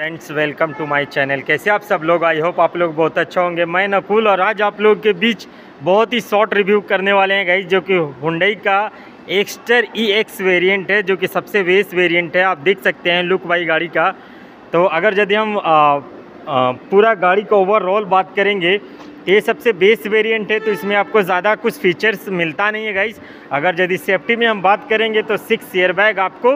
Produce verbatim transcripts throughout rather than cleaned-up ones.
Friends, welcome to my channel. कैसे आप सब लोग? आई होप आप लोग बहुत अच्छा होंगे। मैं नकुल और आज आप लोग के बीच बहुत ही शॉर्ट रिव्यू करने वाले हैं गाइस, जो कि हुंडई का एक्स्टर ई एक्स वेरिएंट है, जो कि सबसे बेस वेरिएंट है। आप देख सकते हैं लुक वाई गाड़ी का। तो अगर यदि हम आ, आ, पूरा गाड़ी का ओवरऑल बात करेंगे, ये सबसे बेस वेरिएंट है, तो इसमें आपको ज़्यादा कुछ फीचर्स मिलता नहीं है गाइस। अगर यदि सेफ्टी में हम बात करेंगे तो सिक्स एयर बैग आपको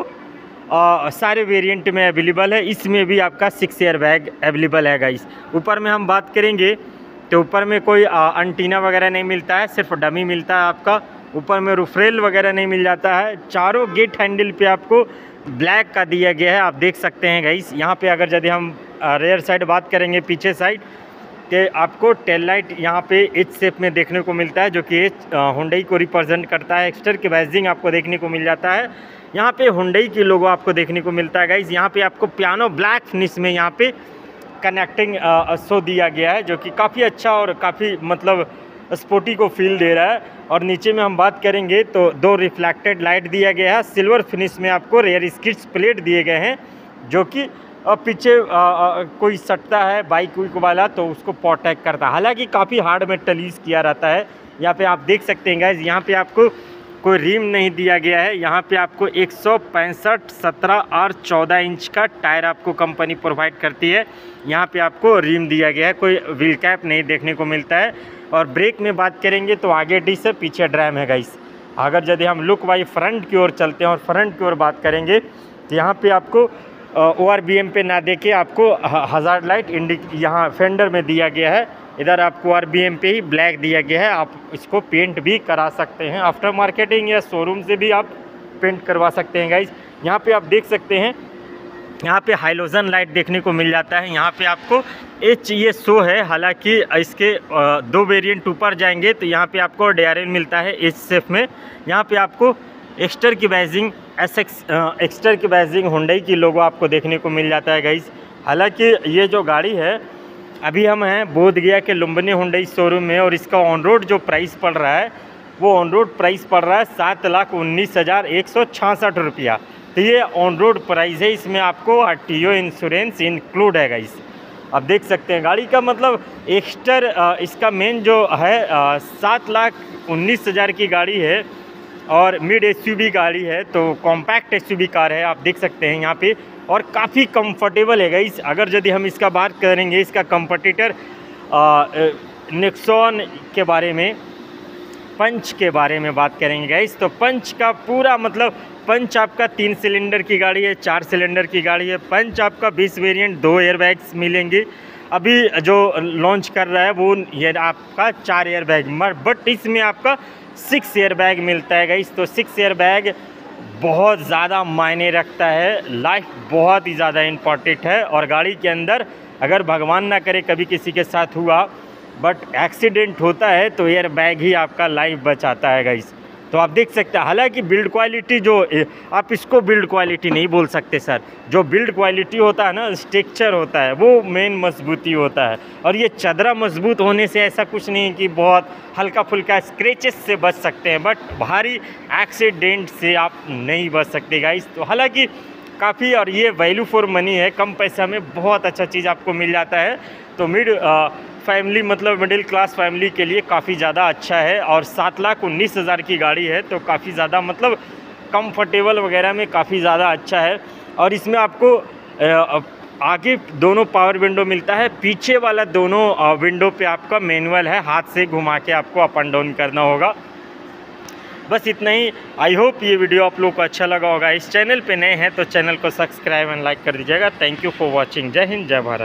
आ, सारे वेरिएंट में अवेलेबल है। इसमें भी आपका सिक्स एयर बैग अवेलेबल है गाइस। ऊपर में हम बात करेंगे तो ऊपर में कोई एंटीना वगैरह नहीं मिलता है, सिर्फ डमी मिलता है आपका। ऊपर में रूफरेल वगैरह नहीं मिल जाता है। चारों गेट हैंडल पे आपको ब्लैक का दिया गया है, आप देख सकते हैं गाइस। यहाँ पे अगर यदि हम रेयर साइड बात करेंगे, पीछे साइड के आपको टेल लाइट यहाँ पे एच शेप में देखने को मिलता है, जो कि हुंडई को रिप्रेजेंट करता है। एक्स्टर के बैजिंग आपको देखने को मिल जाता है। यहाँ पे हुंडई की लोगो आपको देखने को मिलता है गाइस। यहाँ पे आपको पियानो ब्लैक फिनिश में यहाँ पे कनेक्टिंग शो दिया गया है, जो कि काफ़ी अच्छा और काफ़ी मतलब स्पोर्टी को फील दे रहा है। और नीचे में हम बात करेंगे तो दो रिफ्लेक्टेड लाइट दिया गया है। सिल्वर फिनिश में आपको रेयर स्किट्स प्लेट दिए गए हैं, जो कि पीछे आ, आ, कोई सटता है बाइक वाइक वाला तो उसको प्रोटेक्ट करता है। हालांकि काफ़ी हार्ड मेटल यूज़ किया रहता है। यहाँ पे आप देख सकते हैं गाइस, यहाँ पे आपको कोई रिम नहीं दिया गया है। यहाँ पे आपको एक सौ पैंसठ सत्रह और चौदह इंच का टायर आपको कंपनी प्रोवाइड करती है। यहाँ पे आपको रिम दिया गया है, कोई व्हील कैप नहीं देखने को मिलता है। और ब्रेक में बात करेंगे तो आगे डिस्क है, पीछे ड्रैम है गाइस। अगर यदि हम लुक वाई फ्रंट की ओर चलते हैं और फ्रंट की ओर बात करेंगे तो यहाँ पे आपको ओ आर बी एम पे ना देके आपको हज़ार्ड लाइट इंडिक यहाँ फेंडर में दिया गया है। इधर आपको आर बी एम पे ही ब्लैक दिया गया है। आप इसको पेंट भी करा सकते हैं, आफ्टर मार्केटिंग या शोरूम से भी आप पेंट करवा सकते हैं गाइस। यहाँ पे आप देख सकते हैं, यहाँ पे हाइलोजन लाइट देखने को मिल जाता है। यहाँ पे आपको एच ये शो है, हालांकि इसके दो वेरिएंट ऊपर जाएंगे तो यहाँ पे आपको डी आर एल मिलता है एच शेप में। यहाँ पे आपको एक्स्टर की बैजिंग एस एक्स एक्स्टर की बैजिंग हुंडई की लोगो आपको देखने को मिल जाता है गाइस। हालांकि ये जो गाड़ी है, अभी हम हैं बोधगया के लुम्बिनी हुंडई शोरूम में, और इसका ऑन रोड जो प्राइस पड़ रहा है वो ऑन रोड प्राइस पड़ रहा है सात लाख उन्नीस हज़ार एक सौ छियासठ रुपया। तो ये ऑन रोड प्राइस है, इसमें आपको R T O insurance include है गाइस। आप देख सकते हैं गाड़ी का मतलब एक्स्टर इसका मेन जो है सात लाख उन्नीस हज़ार की गाड़ी है और मिड एस यू वी गाड़ी है, तो compact S U V car है, आप देख सकते हैं यहाँ पे। और काफ़ी कंफर्टेबल है गाइस। अगर यदि हम इसका बात करेंगे, इसका कंपटीटर नेक्सॉन के बारे में, पंच के बारे में बात करेंगे गाइस, तो पंच का पूरा मतलब पंच आपका तीन सिलेंडर की गाड़ी है, चार सिलेंडर की गाड़ी है। पंच आपका बीस वेरिएंट दो एयर बैग्स मिलेंगे। अभी जो लॉन्च कर रहा है वो ये आपका चार एयर बैग, बट इसमें आपका सिक्स एयर बैग मिलता है गाइस। तो सिक्स एयर बैग बहुत ज़्यादा मायने रखता है, लाइफ बहुत ही ज़्यादा इम्पॉर्टेंट है। और गाड़ी के अंदर अगर भगवान ना करे कभी किसी के साथ हुआ बट एक्सीडेंट होता है तो एयर बैग ही आपका लाइफ बचाता है गाइस। तो आप देख सकते हैं, हालांकि बिल्ड क्वालिटी जो आप इसको बिल्ड क्वालिटी नहीं बोल सकते सर, जो बिल्ड क्वालिटी होता है ना, स्ट्रक्चर होता है, वो मेन मजबूती होता है। और ये चदरा मजबूत होने से ऐसा कुछ नहीं कि बहुत हल्का फुल्का स्क्रैचेस से बच सकते हैं, बट भारी एक्सीडेंट से आप नहीं बच सकते गाइस। तो हालांकि काफ़ी, और ये वैल्यू फॉर मनी है, कम पैसा में बहुत अच्छा चीज़ आपको मिल जाता है। तो मिड फैमिली मतलब मिडिल क्लास फैमिली के लिए काफ़ी ज़्यादा अच्छा है। और सात लाख उन्नीस हज़ार की गाड़ी है, तो काफ़ी ज़्यादा मतलब कंफर्टेबल वगैरह में काफ़ी ज़्यादा अच्छा है। और इसमें आपको आगे दोनों पावर विंडो मिलता है, पीछे वाला दोनों विंडो पे आपका मैनुअल है, हाथ से घुमा के आपको अप एंड डाउन करना होगा। बस इतना ही। आई होप ये वीडियो आप लोग को अच्छा लगा होगा। इस चैनल पे नए हैं तो चैनल को सब्सक्राइब एंड लाइक कर दीजिएगा। Thank you for watching. जय हिंद, जय भारत।